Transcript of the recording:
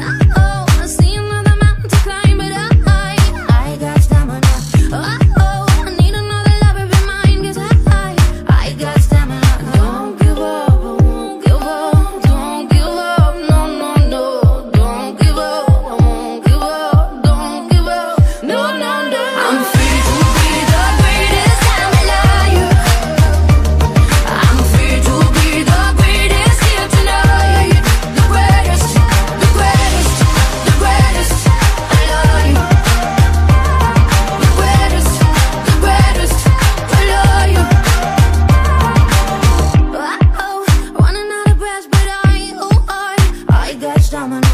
oh, I see another mountain to climb, but I got stamina. Oh, I need another lover be mine, 'cause I got stamina. Don't give up, I won't give up. Don't give up, no, no, no. Don't give up, I won't give up. Don't give up, no, no, no. I'm free to be the greatest time alive. I'm free to be the greatest here tonight. The greatest, the greatest, the greatest. I love you. The greatest, the greatest. I love you. Oh, running out of breath, but I got stamina.